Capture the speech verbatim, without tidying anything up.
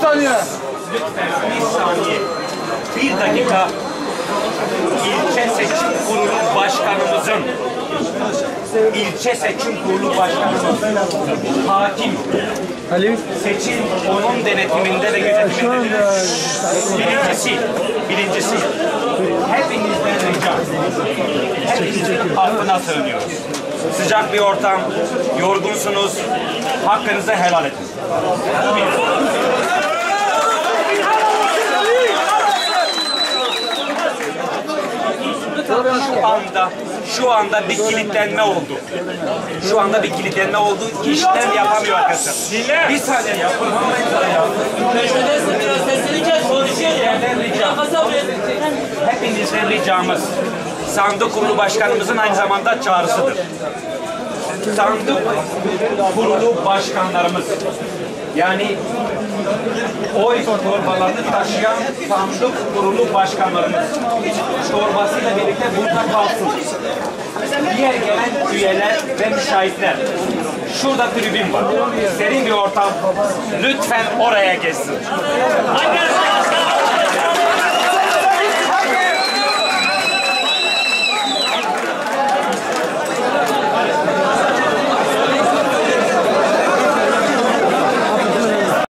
saniye. Lütfen bir saniye. Bir dakika. İlçe Seçim Kurulu Başkanımızın İlçe Seçim Kurulu Başkanımız hakim. Seçim onun denetiminde ve gözetimindedir. Birincisi, birincisi hepinizden rica, hepinizin hakkına sığınıyoruz. Sıcak bir ortam, yorgunsunuz, hakkınızı helal edin. Şu anda, şu anda bir kilitlenme oldu. Şu anda bir kilitlenme oldu. İşlem yapamıyor arkadaşlar. Bir saniye yapın. Sesini kes, konuşuyor ya. Hepinizden ricamız, sandık kurulu başkanımızın aynı zamanda çağrısıdır. Sandık kurulu başkanlarımız, yani oy torbalarını taşıyan sandık kurulu başkanlarımız torbasıyla birlikte burada kalsın. Diğer gelen üyeler ve müşahitler, şurada tribün var, serin bir ortam, lütfen oraya geçsin.